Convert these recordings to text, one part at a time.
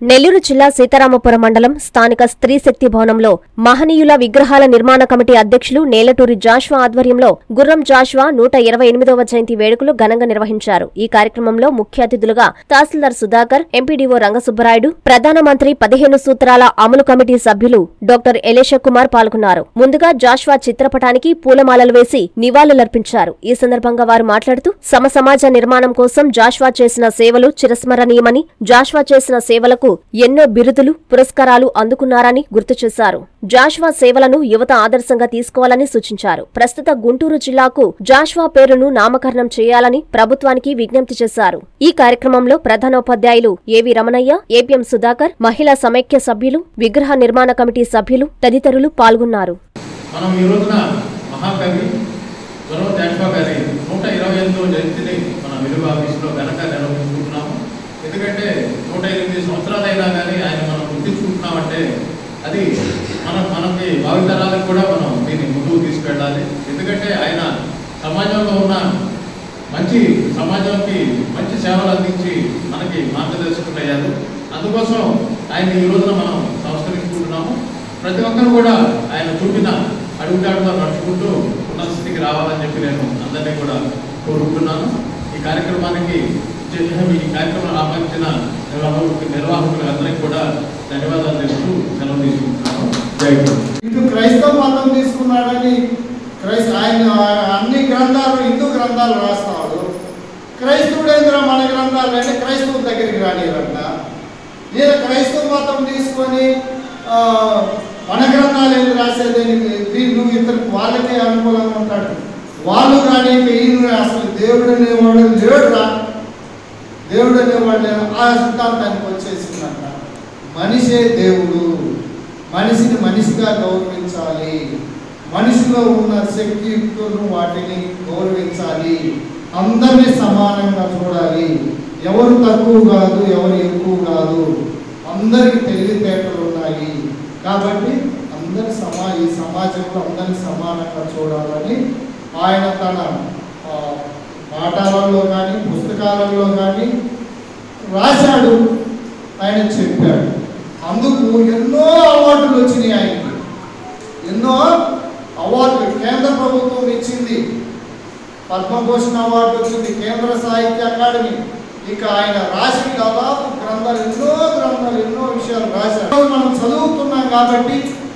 నెల్లూరు జిల్లా సీతారామపురం మండలం స్థానిక స్త్రీ శక్తి భవనంలో మహనీయుల విగ్రహాల నిర్మాణ కమిటీ అధ్యక్షులు నేలటూరి జాషువా ఆధ్వర్యంలో గుర్రం జాషువా 128వ జయంతి వేడుకలు ఘనంగా నిర్వహించారు. ఈ కార్యక్రమంలో ముఖ్య అతిథులుగా తహసీల్దార్ సుధాకర్, ఎంపీడీఓ రంగసుబ్బరాయుడు, ప్రధానమంత్రి 15 సూత్రాల అమలు కమిటీ సభ్యులు డాక్టర్ ఎలేష కుమార్ పాల్గొన్నారు. ముందుగా జాషువా చిత్రపటానికి పూలమాలలు వేసి నివాళులర్పించారు. ఈ సందర్భంగా వారు మాట్లాడుతూ సమాజ నిర్మాణం కోసం జాషువా చేసిన సేవలు చిరస్మరణీయమని, జాషువా చేసిన సేవలకు ఎన్నో బిరుదులు, పురస్కారాలు అందుకున్నారని గుర్తు చేశారు. జాషువా సేవలను యువత ఆదర్శంగా తీసుకోవాలని సూచించారు. ప్రస్తుత గుంటూరు జిల్లాకు జాషువా పేరును నామకరణం చేయాలని ప్రభుత్వానికి విజ్ఞప్తి చేశారు. ఈ కార్యక్రమంలో ప్రధానోపాధ్యాయులు ఏవి రమణయ్య, ఏపీఎం సుధాకర్, మహిళా సమైక్య సభ్యులు, విగ్రహ నిర్మాణ కమిటీ సభ్యులు తదితరులు పాల్గొన్నారు. ఎందుకంటే 108 సంవత్సరాలైనా కానీ ఆయన మనం గుర్తించుకుంటున్నామంటే అది మనకి భావితరాలకు కూడా మనం దీన్ని ముందుకు తీసుకెళ్ళాలి. ఎందుకంటే ఆయన సమాజంలో ఉన్న సమాజానికి మంచి సేవలు అందించి మనకి మార్గదర్శకులు అయ్యారు. అందుకోసం ఆయన ఈ రోజున మనం సంస్కరించుకుంటున్నాము. ప్రతి ఒక్కరు కూడా ఆయన చూపిన అడుగుదాడుగా నడుచుకుంటూ ఉన్నత స్థితికి రావాలని చెప్పి నేను అందరినీ కూడా కోరుకుంటున్నాను. ఈ కార్యక్రమానికి ఆహ్వానించిన నిర్వాహకులు అందరికీ కూడా ధన్యవాదాలు తెలుస్తూ సెలవు తీసుకుంటున్నాను. ఇటు క్రైస్తవ మతం తీసుకున్నాడని ఆయన అన్ని గ్రంథాలు హిందూ గ్రంథాలు రాస్తాడు. క్రైస్తవుడేంద్ర మన గ్రంథాలు అంటే క్రైస్తవుల దగ్గరికి రానిరంట. లేదా క్రైస్తవ మతం తీసుకొని మన గ్రంథాలు ఎందుకు రాసేదని వీళ్ళు ఇతరు వాళ్ళకే అనుకూలంగా ఉంటాడు. వాళ్ళు కానీ ఈయన అసలు దేవుడు అనేవాడు లేడురా, దేవుడు అనేవాడు ఆ సిద్ధాంతానికి వచ్చేసిందంట. మనిషే దేవుడు, మనిషిని మనిషిగా గౌరవించాలి, మనిషిలో ఉన్న శక్తియుక్తులను వాటిని గౌరవించాలి, అందరినీ సమానంగా చూడాలి, ఎవరు తక్కువ కాదు, ఎవరు ఎక్కువ కాదు, అందరికి తెలివితేటలు ఉన్నాయి. కాబట్టి ఈ సమాజంలో అందరినీ సమానంగా చూడాలని ఆయన తన పాఠాలలో కానీ పుస్తకాలలో కానీ రాశాడు, ఆయన చెప్పాడు. అందుకు ఎన్నో అవార్డులు వచ్చినాయి ఆయనకి, ఎన్నో అవార్డులు కేంద్ర ప్రభుత్వం ఇచ్చింది. పద్మభూషణ్ అవార్డు వచ్చింది, కేంద్ర సాహిత్య అకాడమీ. ఇక ఆయన రాసిన దాదాపు గ్రంథాలు ఎన్నో విషయాలు రాశాడు. మనం చదువుతున్నాం కాబట్టి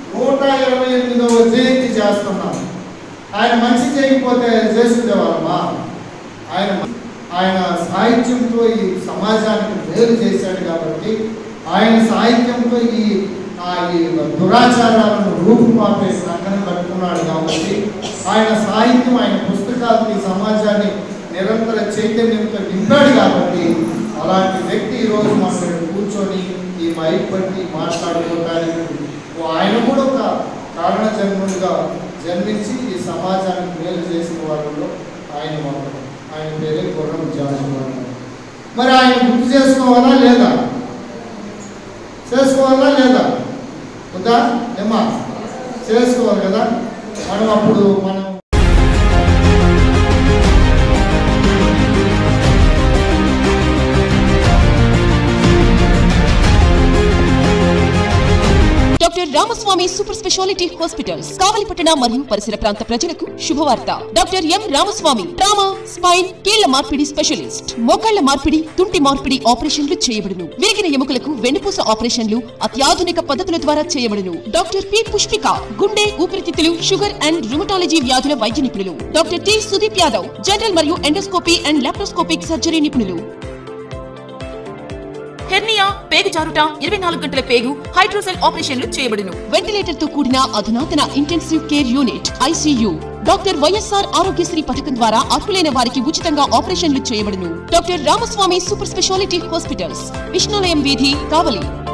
128వ జయంతి చేస్తున్నాం. ఆయన మంచి చేయకపోతే చేస్తుండేవాళ్ళమా? ఆయన సాహిత్యంతో ఈ సమాజానికి మేలు చేశాడు కాబట్టి, ఆయన సాహిత్యంతో ఈ దురాచారాలను రూపుమాపే సంఘటన కట్టుకున్నాడు కాబట్టి, ఆయన సాహిత్యం, ఆయన పుస్తకాలు ఈ సమాజాన్ని నిరంతర చైతన్యంతో నింపాడు కాబట్టి, అలాంటి వ్యక్తి ఈరోజు మనం కూర్చొని ఈ మైక్ బట్టి మాట్లాడుకోవడానికి ఆయన కూడా ఒక కారణ జన్ముడిగా జన్మించి ఈ సమాజానికి మేలు చేసిన వాళ్ళలో ఆయన మాత్రం. ఆయన పేరే గుర్రం జాషువా. మరి ఆయన గుర్తు చేసుకోవాలా లేదా? వద్దా ఏమా? చేసుకోవాలి కదా. మనం doctor Ramaswamy super speciality hospitals కావలిపట్టణ మరియు పరిసర ప్రాంత ప్రజలకు శుభవార్త. Doctor M Ramaswamy trauma, spine, కీళ్ల మార్పిడి స్పెషలిస్ట్. మోకాళ్ల మార్పిడి, తుంటి మార్పిడి ఆపరేషన్లు చేయబడును. విరిగిన ఎముకలకు వెన్నుపూస ఆపరేషన్లు అత్యాధునిక పద్ధతుల ద్వారా చేయబడును. డాక్టర్ పి పుష్పిక గుండె, ఊపిరితిత్తులు, షుగర్ అండ్ రుమటాలజీ వ్యాధుల వైద్య నిపుణులు. Doctor T Sudeep Yadav general మరియు ఎండోస్కోపీ అండ్ లాప్రోస్కోపిక్ సర్జరీ నిపుణులు. హెర్నియా, పేగు జారుట, 24 గంటల పేగు, హైడ్రోసెల్ ఆపరేషన్లు చేయబడును. వెంటిలేటర్ తో కూడిన అధునాతన intensive care unit ICU. Doctor YSR Aarogyasri పథకం ద్వారా అర్హులైన వారికి ఉచితంగా ఆపరేషన్లు చేయబడును. Doctor Ramaswamy super speciality hospitals, విష్ణులయం వీధి, కావలి.